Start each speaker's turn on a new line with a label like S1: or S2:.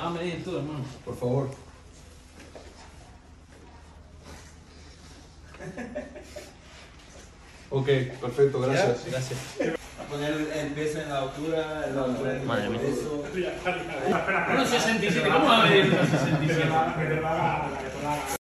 S1: a medir tú, hermano.
S2: Por favor. Ok, perfecto, gracias.
S1: Ya, gracias.
S3: A poner el peso en la altura,
S1: Madre mía.
S3: eso.
S1: 1,67. ¿Cómo va a medir 1,67?